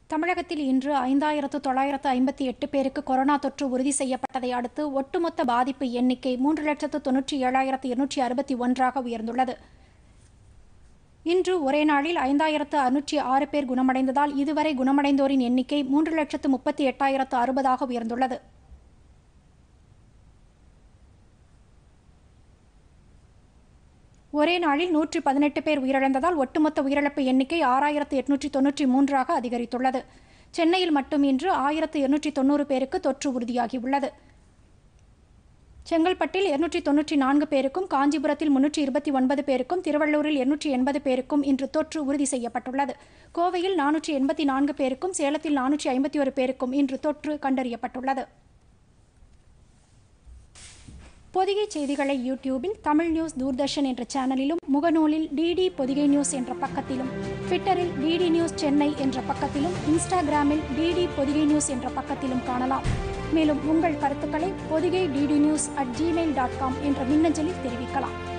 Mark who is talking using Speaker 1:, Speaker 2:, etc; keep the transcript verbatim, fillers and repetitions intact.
Speaker 1: தமிழகத்தில் இன்று ஐந்தாயிரத்து தொள்ளாயிரத்து ஐம்பத்தி எட்டு பேருக்கு கொரோனா தொற்று உறுதி செய்யப்பட்டதை அடுத்து ஒட்டுமொத்த பாதிப்பு எண்ணிக்கை மூன்று லட்சத்து தொன்னூற்றி ஏழாயிரத்து இருநூற்றி அறுபத்தி ஒன்றாக உயர்ந்துள்ளது. இன்று ஒரே நாளில் ஐந்தாயிரத்து அறுநூற்றி ஆறு பேர் குணமடைந்ததால் இதுவரை குணமடைந்தோரின் எண்ணிக்கை மூன்று லட்சத்து முப்பத்தி எட்டாயிரத்து அறுபதாக உயர்ந்துள்ளது. ஒரே நாளில் நூற்றி பதினெட்டு பேர் உயிரிழந்ததால் ஒட்டுமொத்த உயிரிழப்பு எண்ணிக்கை ஆறாயிரத்து எட்நூற்றி தொன்னூற்றி மூன்றாக அதிகரித்துள்ளது. சென்னையில் மட்டும் இன்று ஆயிரத்து இருநூற்றி தொன்னூறு பேருக்கு தொற்று உறுதியாகியுள்ளது. செங்கல்பட்டில் இருநூற்றி தொன்னூற்றி நான்கு பேருக்கும், காஞ்சிபுரத்தில் முன்னூற்றி இருபத்தி ஒன்பது பேருக்கும், திருவள்ளூரில் இருநூற்றி எண்பது பேருக்கும் இன்று தொற்று உறுதி செய்யப்பட்டுள்ளது. கோவையில் நானூற்றி எண்பத்தி நான்கு பேருக்கும், சேலத்தில் நானூற்றி ஐம்பத்தி ஒரு பேருக்கும் இன்று தொற்று கண்டறியப்பட்டுள்ளது. பொதிகை செய்திகளை யூடியூபில் தமிழ் நியூஸ் தூர்தர்ஷன் என்ற சேனலிலும், முகநூலில் டிடி பொதிகை நியூஸ் என்ற பக்கத்திலும், ட்விட்டரில் டிடி நியூஸ் சென்னை என்ற பக்கத்திலும், இன்ஸ்டாகிராமில் டிடி பொதிகை நியூஸ் என்ற பக்கத்திலும் காணலாம். மேலும் உங்கள் கருத்துக்களை Podhigai DD news at Gmail dot com என்ற மின்னஞ்சலில் தெரிவிக்கலாம்.